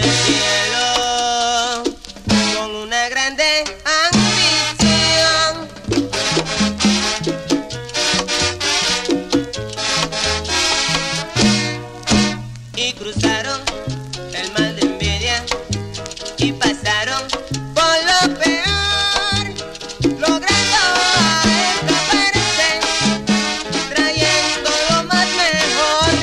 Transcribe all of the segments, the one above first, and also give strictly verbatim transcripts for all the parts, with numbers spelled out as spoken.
del cielo con una grande ambición. Y cruzaron el mar de envidia y pasaron por lo peor, logrando desaparecer, trayendo lo más mejor.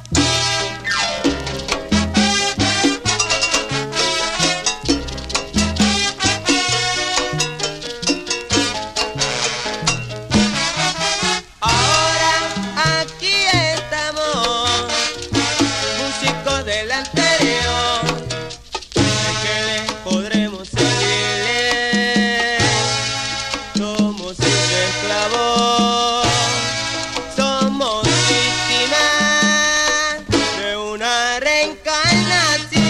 Ahora aquí estamos, músicos del anterior, ¿de qué les podremos servirle? Somos sus esclavos, somos víctimas de una reencarnación.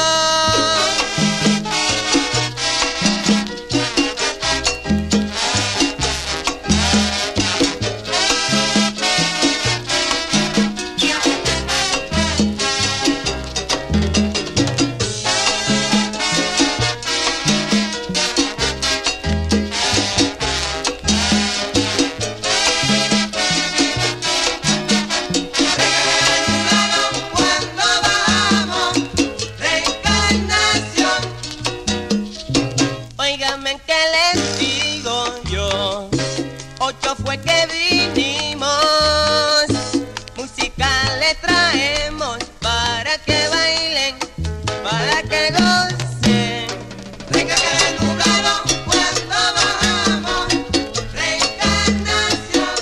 Óigame, ¿qué les digo yo? Ocho fue que vinimos, música le traemos para que bailen, para que gocen. Reencarnación nublado cuando bajamos, reencarnación.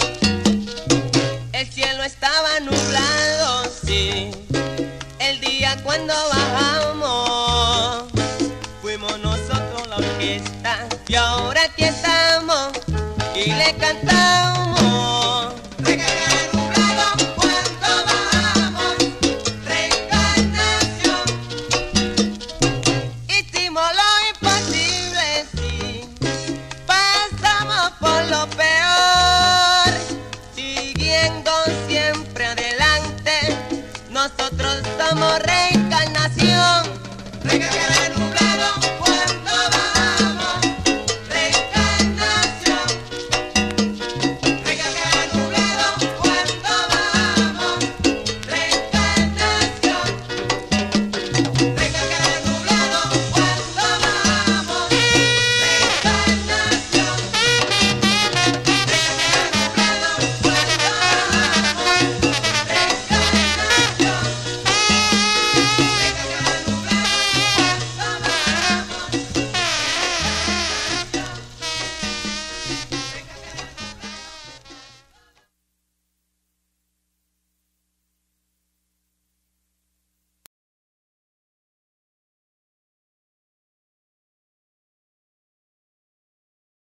El cielo estaba nublado, sí, el día cuando bajamos. Fuimos nosotros la orquesta y ahora aquí estamos y le cantamos. Reencarnación nublado cuando bajamos, reencarnación. Hicimos lo imposible, sí, pasamos por lo peor, siguiendo siempre adelante. Nosotros somos reencarnación. Reencarnación.